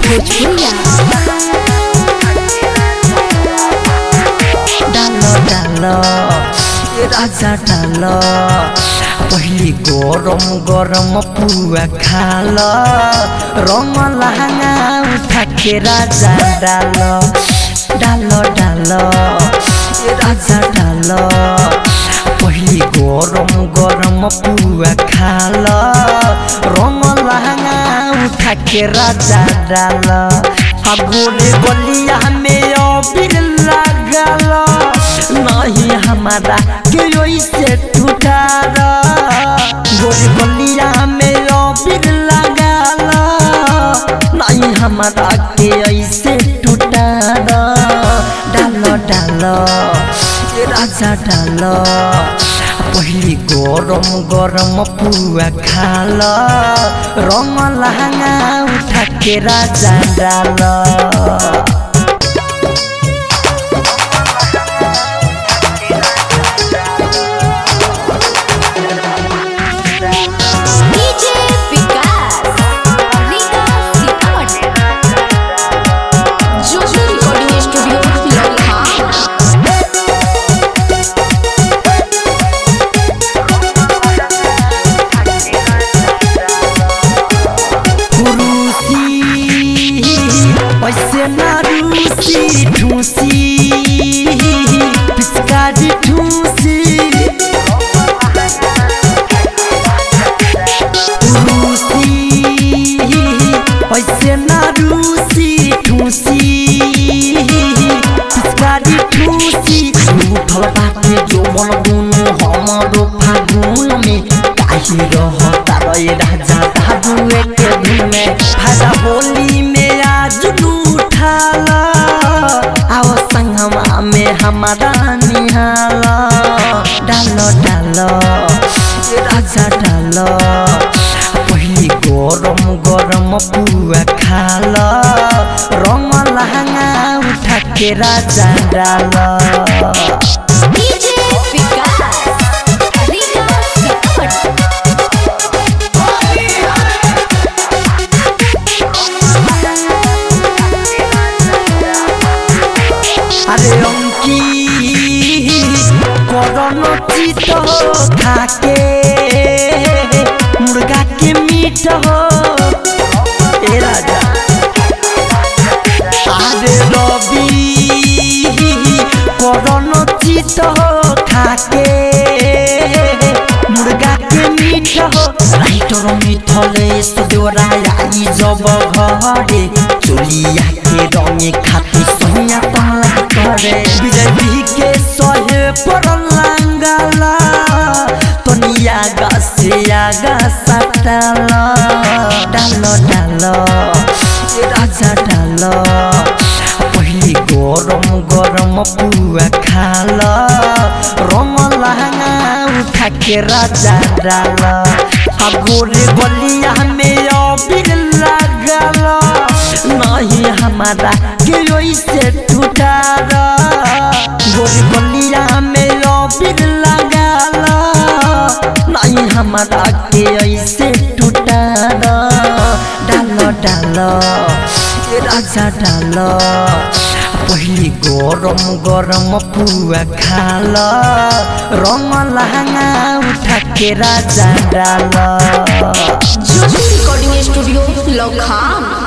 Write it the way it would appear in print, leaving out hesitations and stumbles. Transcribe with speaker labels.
Speaker 1: भोजपुरिया।
Speaker 2: डालो डालो ये राजा डालो पहली गरम गरम पुआ खालो रंग लहंगा उठा के राजा डालो डालो डालो ये राजा डालो पहली गरम गरम पुआ खालो रंग लहंगा उठा के राजा डालो गोरे गलिया में अबीर लगालो नहीं हमारा के से टूटा गोरे गलिया में अबीर लगालो नहीं हमारा के ऐसे टूटा डालो डालो ये राजा डालो पहली गरम गरम पुआ खालो रंग लहंगा उठा के राजा डालो ऐसे ना रूसी ठूसी पिचकारी ठूसी ऐसे ना रूसी ठूसी पिचकारी ठूसी उठल बाटे जो मन दुनु हमारो फागुन में काहे रहता रे राजा दादू एक धुन में फायदा होली में आज उठाला आओ संगमा में हमारा निहाला डालो डालो ये राजा डालो पहली गरम गरम पुआ खालो रंग लहंगा उठा के राजा डालो अरे अंकी करन चित खाके मुर्गा के मीट हो ए राजा अरे रवि करन चित खाके मुर्गा के मीट हो राइटर मिथले देवराई जब घरे चोलिया के रंगे खाती सोनिया तमला करे विजय के सहे पर लंगला तनिया गसिया गसटला डालो डालो ये राजा डालो पहली गरम गरम पुआ खालो रंग लहंगा उठा के राजा डालो गोरे गलिया में अबीर लगालो नहीं हमारा के से टूटा गोरे गलिया में अबीर लगालो नहीं हमारा के ऐसे टूटा डालो डालो ये राजा डालो पहली गरम गरम पुआ खालो रंग लहंगा उठा के राजा डालो
Speaker 1: रिकॉर्डिंग स्टूडियो लखाम।